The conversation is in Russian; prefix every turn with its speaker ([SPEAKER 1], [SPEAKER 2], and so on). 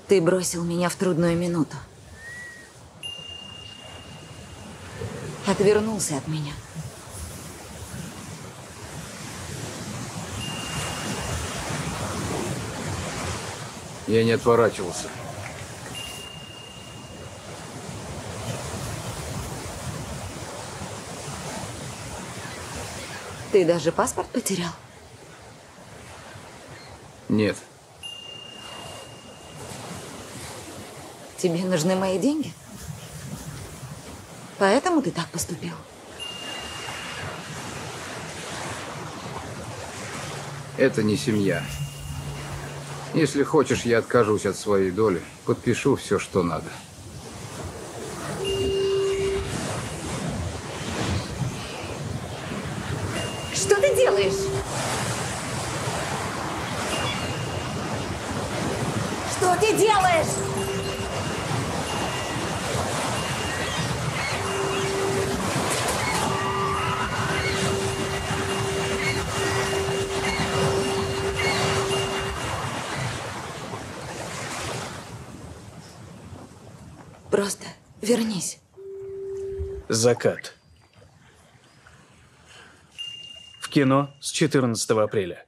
[SPEAKER 1] Ты бросил меня в трудную минуту. Отвернулся от меня.
[SPEAKER 2] Я не отворачивался.
[SPEAKER 1] Ты даже паспорт потерял?
[SPEAKER 2] Нет.
[SPEAKER 1] Тебе нужны мои деньги? Поэтому ты так поступил?
[SPEAKER 2] Это не семья. Если хочешь, я откажусь от своей доли. Подпишу все, что надо.
[SPEAKER 1] Что ты делаешь? Что ты делаешь? Просто вернись.
[SPEAKER 3] «Закат». В кино с 14 апреля.